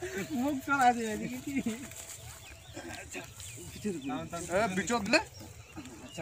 মুখ চলা যায় এদিকে কি বিচত দিলে আচ্ছা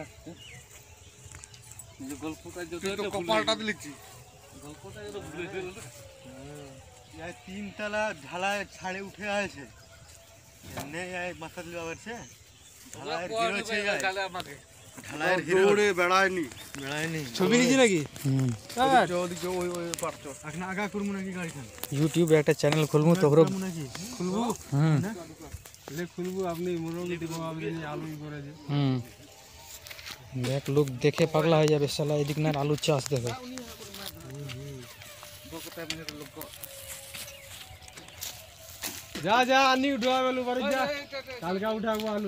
যে গল্পটা তো কপালটা লিখছি গল্পটা যেন ভুলে গেল ये तीन तला ढलाई छाड़े उठे आए छे ने ये माथा दिलवा करछे ढलाई हीरो छे ये গালে আমাকে ढलाई हीरो দৌড়ে বেড়ায়নি ছবি নিছি নাকি ওদিকে ওই ওই পারছো এখন আগা করমু নাকি গাড়ি খান ইউটিউবে একটা চ্যানেল খুলবো তোর নাকি খুলবো হুম ले খুলবো আপনি মনোযোগ দিব আপনি আলু করে দিন হুম দেখ লোক দেখে পাগলা হয়ে যাবে শালা এদিক না আলু চাষ দেখে जा जा अन्नी उठवा आलू बारी जा काल का उठाबो आलू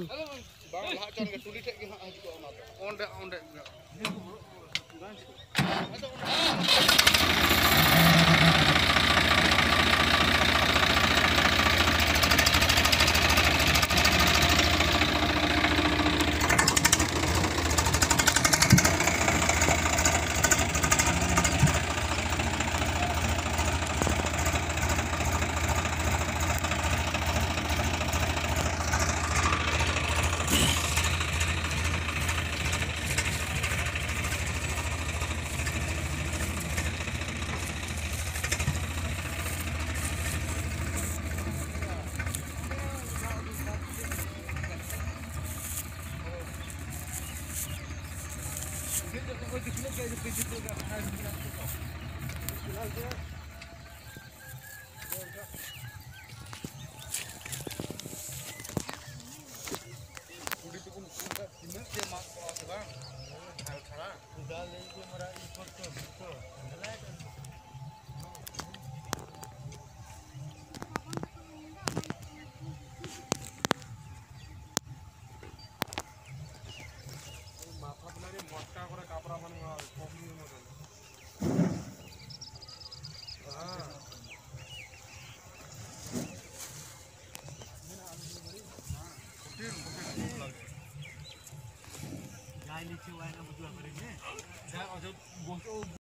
गाय नीचे वाला बुझवा करेंगे